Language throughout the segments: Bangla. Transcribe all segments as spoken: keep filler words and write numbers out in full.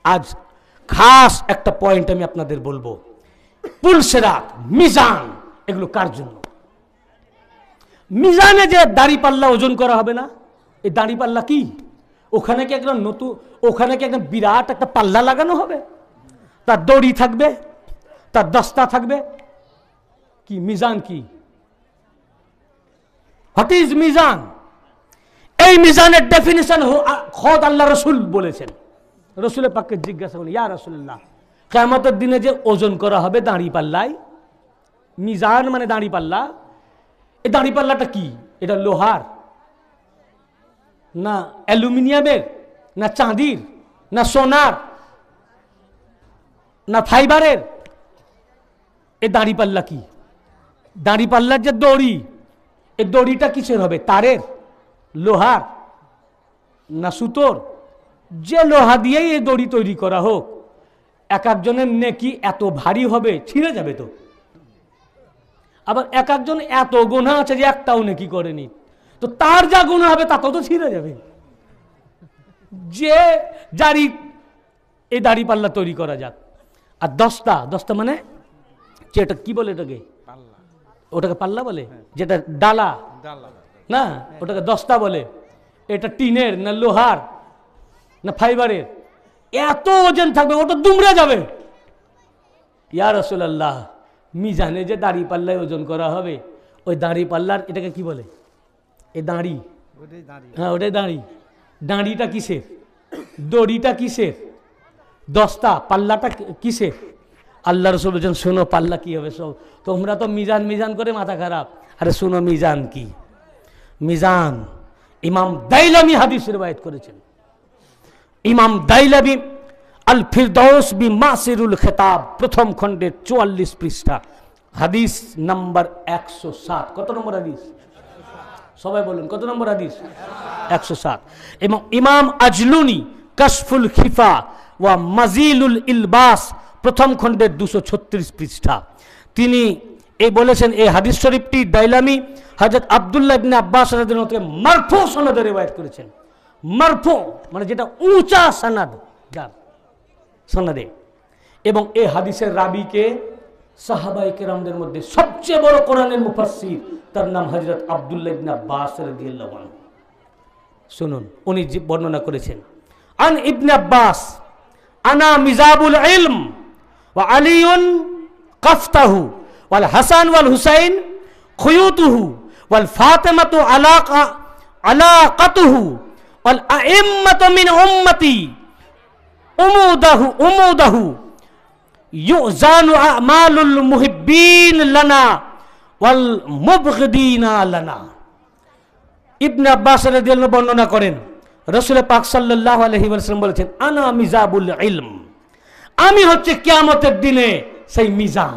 আজ খাস একটা পয়েন্ট আমি আপনাদের বলবো, পুলসেরাত, মিজান, এগুলো কার জন্য? মিজানে যে দাড়ি পাল্লা ওজন করা হবে না, এই দাড়ি পাল্লা কি ওখানে কি একটা নতুন, ওখানে কি একটা বিরাট একটা পাল্লা লাগানো হবে? তার দড়ি থাকবে, তার দস্তা থাকবে, কি মিজান কি? What is mizan? এই মিজানের ডেফিনিশন খোদ আল্লাহ রসুল বলেছেন। রসুলের পাককে জিজ্ঞাসা করলেন, ইয়া রাসূলুল্লাহ, কিয়ামতের দিনে যে ওজন করা হবে দাড়ি পাল্লায়, মিজান মানে দাড়ি পাল্লা, এই দাড়ি পাল্লাটা কি? এটা লোহার না অ্যালুমিনিয়ামের না চাঁদির না সোনার না ফাইবারের? এই দাড়ি পাল্লা কি? দাড়ি পাল্লার যে দড়ি, এই দড়িটা কিসের হবে? তারের, লোহার না সুতোর? যে লোহা দিয়েই এই দড়ি তৈরি করা হোক, এক একজনের নেকি এত ভারী হবে, ছিঁড়ে যাবে তো। আবার এক একজন এত গুনাহ আছে যে একটাও নেকি করেনি, তো তার যা গুনাহ হবে তাতেও তো ছিঁড়ে যাবে। যে জারি এই দাড়ি পাল্লা তৈরি করা যাক। আর দস্তা, দস্তা মানে যেটা কি বলে এটাকে, ওটাকে পাল্লা বলে, যেটা ডালা না, ওটাকে দস্তা বলে। এটা টিনের না লোহার না ফাইবারের? এত ওজন থাকবে, ওটা দুমড়ে যাবে। ইয়া রাসূলুল্লাহ, মিজানে যে দাড়ি পাল্লায় ওজন করা হবে, ওই দাড়ি পাল্লার এটাকে কি বলে? এই দাড়ি, হ্যাঁ ওটাই দাড়ি। দাড়িটা কিসের? দড়িটা কিসের? দস্তা, পাল্লাটা কিসের? আল্লাহ রাসূল বলেছেন, শোনো পাল্লা কি হবে সব। তোমরা তো মিজান মিজান করে মাথা খারাপ। আরে শোনো মিজান কি? মিজান ইমাম দাইলামি হাদিস রিওয়ায়াত করেছেন। ইমাম দাইলামি আল ফিরদাউস বি মাসিরুল খেতাব প্রথম খণ্ডের চুয়াল্লিশ পৃষ্ঠা, হাদিস নাম্বার একশো সাত। কত নম্বর হাদিস? সবাই বলুন কত নম্বর হাদিস? একশো সাত। এবং ইমাম আজলুনি কাশফুল খিফা ওয়া মাজিলুল ইলবাস প্রথম খণ্ডের দুশো ছত্রিশ পৃষ্ঠা, তিনি এই বলেছেন, এই হাদিস শরীফটি দাইলামি হযরত আব্দুল্লাহ ইবনে আব্বাস রাদিয়াল্লাহু আনহু থেকে মারফু সনদে রিওয়ায়াত করেছেন। মারফু মানে যেটা উঁচা সনদ, যার সনদে। এবং এই হাদিসের রাবিকে সাহাবায়ে কেরামদের মধ্যে সবচেয়ে বড় কোরআনের মুফাসসির, তার নাম হযরত আব্দুল্লাহ ইবনে আব্বাস রাদিয়াল্লাহু আনহু। শুনুন উনি যে বর্ণনা করেছেন, আন ইবনে আব্বাস আনা মিজাবুল ইলম ওয়া আলিউন কাফতাহু ওয়াল হাসান ওয়াল হুসাইন খুয়ুতুহু ওয়াল ফাতিমাতু আলাকা আলাকাতুহু ওয়াল আইম্মাতু মিন উম্মতি উমুদাহু উমুদাহু ইউজানু আমালুল মুহিব্বিন লানা ওয়াল মুবগিদিনা লানা। ইবনে আব্বাস রাদিয়াল্লাহু আনহু বর্ণনা করেন, রাসূল পাক সাল্লাল্লাহু আলাইহি ওয়াসাল্লাম বলেছেন, আনা মিজাবুল ইলম, আমি হচ্ছে কিয়ামতের দিনে সেই মিজান।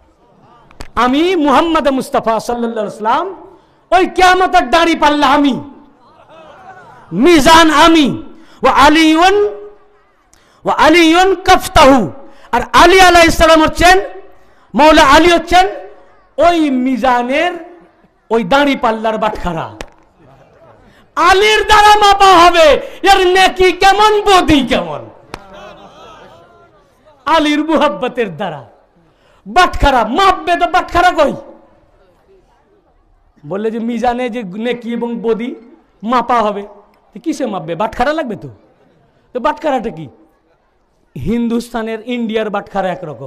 আমি মুহাম্মদ মুস্তাফা সাল্লাল্লাহু আলাইহি ওয়াসাল্লাম, ওই কিয়ামতের দাড়ি পাল্লা আমি, মিজান আমি। ওয়া আলিউন ওয়া আলিউন কাফতাহু, আর আলী আলাইহিস সালাম হচ্ছেন, মাওলা আলী হচ্ছেন ওই মিজানের ওই দাড়ি পাল্লার বাটখারা। আলীর দ্বারা মাপা হবে এর নেকি কেমন, বদি কেমন। আলীর মুহাব্বতের দ্বারা বাটখারা মাপবে, তো বাটখারা কই? বললে যে মিজানে যে নেকি এবং বদি মাপা হবে, কিসে মাপবে? বাটখারা লাগবে তো। তো বাটখারাটা কি? হিন্দুস্তানের, ইন্ডিয়ার বাটখারা একরকম,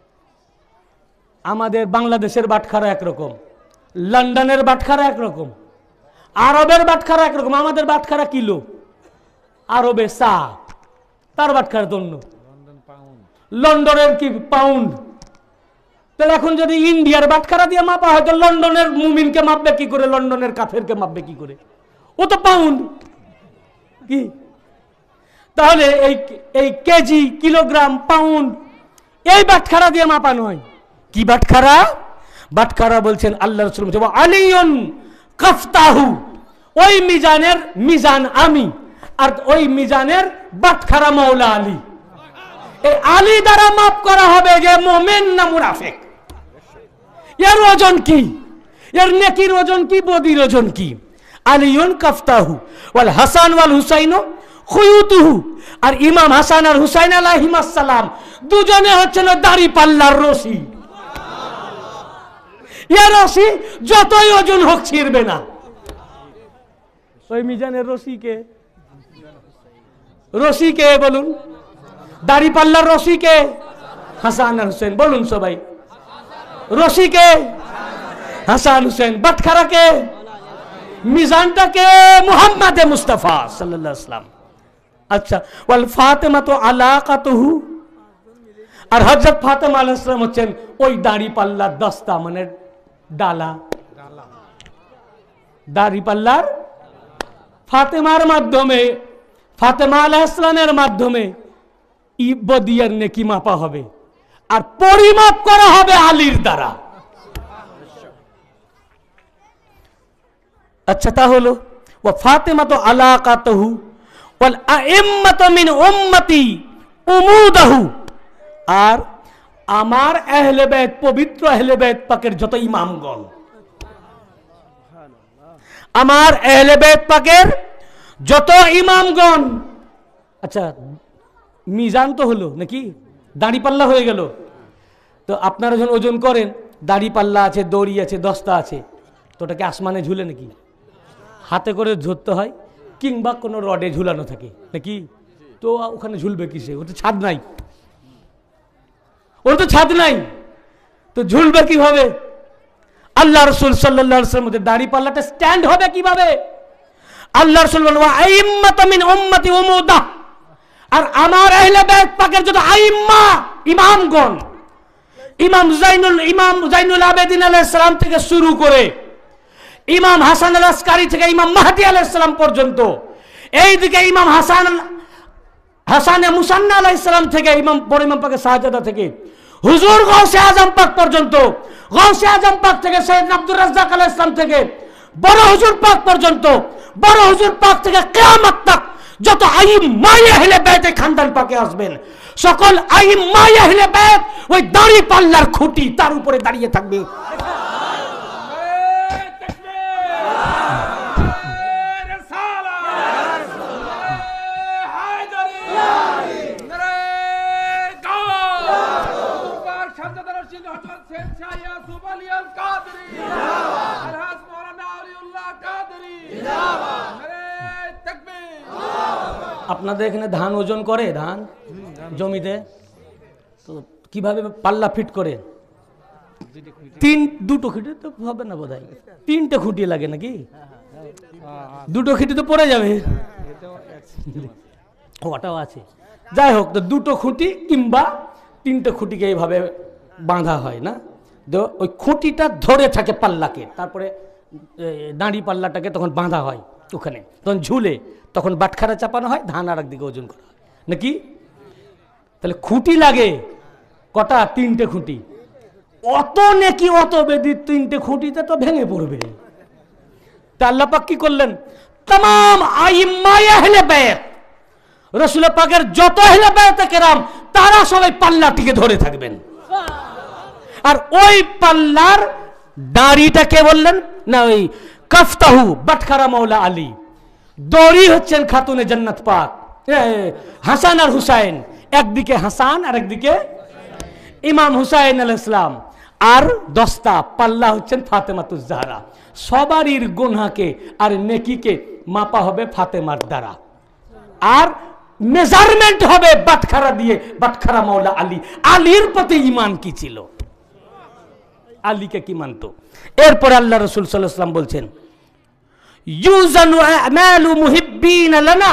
আমাদের বাংলাদেশের বাটখারা একরকম, লন্ডনের বাটখারা একরকম, আরবের বাটখারা একরকম। আমাদের বাটখারা কিলো, আরবে চা, তার বাটখারা তো অন্য, লন্ডনের কি পাউন্ড। তাহলে এখন যদি ইন্ডিয়ার বাটখারা দিয়ে মাপা হয়, তো লন্ডনের মুমিনকে মাপবে কি করে, লন্ডনের কাফেরকে মাপবে কি করে? ও তো পাউন্ড কি। তাহলে এই এই কেজি, কিলোগ্রাম, পাউন্ড, এই বাটখারা দিয়ে মাপা নয়। কি বাটখারা? বাটখারা বলছেন আল্লাহ রাসূল বলেছেন, আলিয়ুন কাফতাহু, ওই মিজানের মিজান আমি, আর ওই মিজানের বাটখারা মাওলা আলী। এই আলী দ্বারা মাপ করা হবে যে মুমিন না মুনাফিক। এর ওজন কি? এর নেকির ওজন কি? বদির ওজন কি? আলিয়ুন কাফতাহু ওয়াল হাসান ওয়াল হুসাইন খুয়ুতুহু, আর ইমাম হাসান আর হুসাইন আলাইহিস সালাম দুজনে হচ্ছেন দাড়ি পাল্লার রশি। এ রশি যতই ওজন হোক ছিঁড়বে না। ওই মিজানের রশি কে? রশি কে বলুন? দাড়ি পাল্লার রশি কে? হাসান আর হুসেন। বলুন সবাই, রশি কে? হাসান হুসেন। বাটখারা কে? মিজানটা কে? মুহাম্মদ মুস্তাফা সাল্লাল্লাহু আলাইহি ওয়াসাল্লাম। আচ্ছা, ওয়াল ফাতেমা তো আলাকাতুহু, আর হযরত ফাতেমা আলাইহিস সালাম হচ্ছেন ওই দাড়ি পাল্লার দস্তা, মানে ডালা। দাড়ি পাল্লার ফাতেমার মাধ্যমে, ফাতেমা আলাইহিস সালামের মাধ্যমে ইবদিয়ার নেকি মাপা হবে, আর পরিমাপ করা হবে আলীর দ্বারা। আচ্ছা, তা হলো ওয়া ফাতেমা তো আলাকাতুহু ওয়াল আইম্মাতু মিন উম্মতি উমুদাহু, আর আমার আহলে বাইত, পবিত্র আহলে বাইত পাকের যত ইমামগণ, আমার আহলে বাইত পাকের যত ইমামগণ। আচ্ছা, মিজান তো হলো নাকি, দাড়ি পাল্লা হয়ে গেল। তো আপনারা যখন ওজন করেন, দাড়ি পাল্লা আছে, দড়ি আছে, দস্তা আছে, তো ওটাকে আসমানে ঝুলে নাকি? হাতে করে ধরতে হয়, কিংবা কোনো রডে ঝুলানো থাকে নাকি? তো ওখানে ঝুলবে কিসে? ও তো ছাদ নাই, ওর তো ছাদ নাই, তো ঝুলবে কিভাবে? আল্লাহ রাসূল সাল্লাল্লাহু আলাইহি ওয়াসাল্লাম দাড়ি পাল্লাটা স্ট্যান্ড হবে কিভাবে? আল্লাহ রাসূল বলেন ওয়া আইম্মাতু মিন উম্মতি উমুদা, আর আমার আহলে বাইত পাকের যত আইম্মা, ইমামগণ, ইমাম জাইনুল ইমাম জাইনুল আবেদিন আলাইহিস সালাম থেকে শুরু করে ইমাম হাসান আল আসকারি থেকে ইমাম মাহদি আলাইহিস সালাম পর্যন্ত, এইদিকে ইমাম হাসান হাসানে মুসান্না আলাইহিস সালাম থেকে ইমাম বড় ইমাম পাকের শাহজাদা থেকে হুজুর গাউসে আজম পাক পর্যন্ত, গাউসে আজম পাক থেকে সৈয়দ আব্দুর রাজ্জাক আলাইহিস সালাম থেকে বড় হুজুর পাক পর্যন্ত, বড় হুজুর পাক থেকে কিয়ামত তক যত আইম্মা আহলে বাইতে খানদান পাকে আসবেন, সকল আইম্মা আহলে বাইত ওই দাড়ি পাল্লার খুঁটি, তার উপরে দাঁড়িয়ে থাকবে। আপনাদের এখানে ধান ওজন করে, ধান জমিতে, তো কিভাবে পাল্লা ফিট করে? তিন দুটো খুঁটি তো হবে না বোধহয়, তিনটে খুঁটি লাগে নাকি? দুটো খুঁটি তো পড়ে যাবে, ওটাও আছে। যাই হোক, তো দুটো খুঁটি কিংবা তিনটে খুঁটিকে এইভাবে বাঁধা হয় না, তো ওই খুঁটিটা ধরে থাকে পাল্লাকে, তারপরে দাঁড়ি পাল্লাটাকে তখন বাঁধা হয় ওখানে, তখন ঝুলে, তখন বাটখারা চাপানো হয়, ধান আর একদিকে ওজন করা হয় নাকি? তাহলে খুঁটি লাগে কটা? তিনটে খুঁটি। অত নাকি অত বেদি, তিনটে খুঁটিতে তো ভেঙে পড়বে। তা আল্লাহ পাক কি করলেন? তামাম আইম্মা আহলে বাইত, রাসূল পাকের যত আহলে বাইত কেরাম, তারা সবাই পাল্লাটিকে ধরে থাকবেন। আর ওই পাল্লার দাড়িটা কে বললেন না? ওই কাফতাহু বাটখারা মাওলা আলী, দড়ি হচ্ছেন খাতুনে জান্নাত পাক হাসান আর হুসাইন, একদিকে হাসান আর একদিকে ইমাম হুসাইন আলাইহিস সালাম, আর দস্তা পাল্লা হচ্ছেন ফাতেমাতুজ জাহরা। সবারই গুনাহকে আর নেকিকে মাপা হবে ফাতেমার দ্বারা, আর মেজারমেন্ট হবে বাটখারা দিয়ে, বাটখারা মাওলা আলী। আলীর প্রতি ঈমান কি ছিল, আলীকে কি মানতো? এরপর আল্লাহ রাসূল সাল্লাল্লাহু আলাইহি ওয়াসাল্লাম বলছেন ইউজানু আমালু মুহিব্বিন লানা,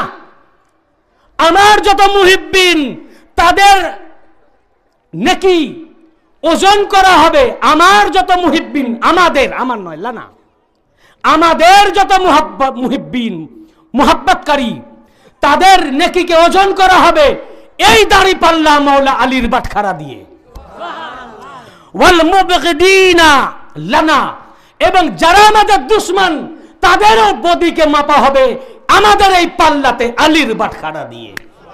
আমার যত মুহিব্বিন তাদের নেকি ওজন করা হবে। আমার যত মুহিব্বিন, আমাদের, আমার নয়, লানা, আমাদের যত মুহাব্বত মুহিব্বিন মুহাব্বতকারী, তাদের নেকিকে ওজন করা হবে এই দাড়ি পাল্লা মাওলা আলীর বাটখারা দিয়ে। ওয়াল মুবগিদিনা লানা, এবং যারা আমাদের দুশমন, তাদেরও বদিকে মাপা হবে আমাদের এই পাল্লাতে আলীর বাটখারা দিয়ে।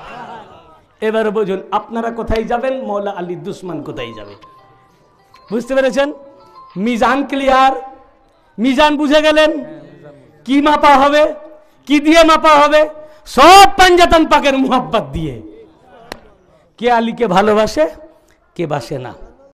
এবার বুঝুন আপনারা কোথায় যাবেন, মাওলা আলীর দুশমন কোথায় যাবে। বুঝতে পেরেছেন? মিজান ক্লিয়ার? মিজান বুঝে গেলেন? কি মাপা হবে, কি দিয়ে মাপা হবে? সব পাঞ্জাতন পাকের মুহাব্বত দিয়ে। কে আলীকে ভালোবাসে, কে বাসে না।